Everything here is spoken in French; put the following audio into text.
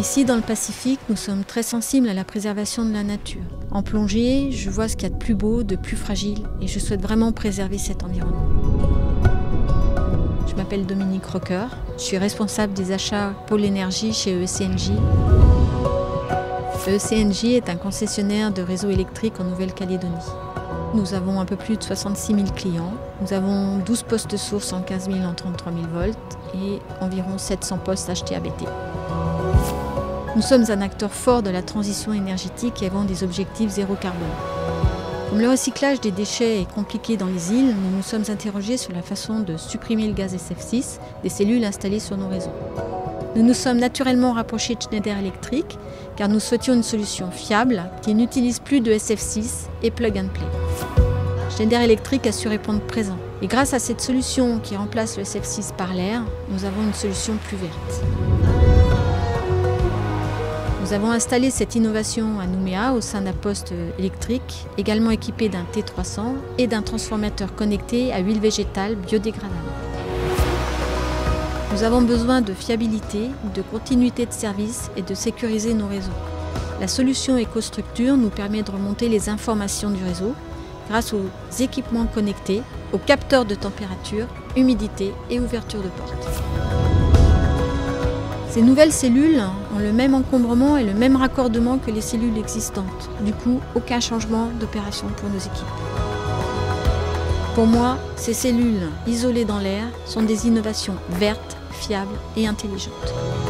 Ici, dans le Pacifique, nous sommes très sensibles à la préservation de la nature. En plongée, je vois ce qu'il y a de plus beau, de plus fragile, et je souhaite vraiment préserver cet environnement. Je m'appelle Dominique Rocker, je suis responsable des achats Pôle Énergie chez ECNJ. ECNJ est un concessionnaire de réseaux électriques en Nouvelle-Calédonie. Nous avons un peu plus de 66 000 clients, nous avons 12 postes sources en 15 000 en 33 000 volts et environ 700 postes achetés à BT. Nous sommes un acteur fort de la transition énergétique et avons des objectifs zéro carbone. Comme le recyclage des déchets est compliqué dans les îles, nous nous sommes interrogés sur la façon de supprimer le gaz SF6 des cellules installées sur nos réseaux. Nous nous sommes naturellement rapprochés de Schneider Electric car nous souhaitions une solution fiable qui n'utilise plus de SF6 et plug and play. Schneider Electric a su répondre présent. Et grâce à cette solution qui remplace le SF6 par l'air, nous avons une solution plus verte. Nous avons installé cette innovation à Nouméa au sein d'un poste électrique, également équipé d'un T300 et d'un transformateur connecté à huile végétale biodégradable. Nous avons besoin de fiabilité, de continuité de service et de sécuriser nos réseaux. La solution EcoStructure nous permet de remonter les informations du réseau grâce aux équipements connectés, aux capteurs de température, humidité et ouverture de porte. Ces nouvelles cellules ont le même encombrement et le même raccordement que les cellules existantes. Du coup, aucun changement d'opération pour nos équipes. Pour moi, ces cellules isolées dans l'air sont des innovations vertes, fiables et intelligentes.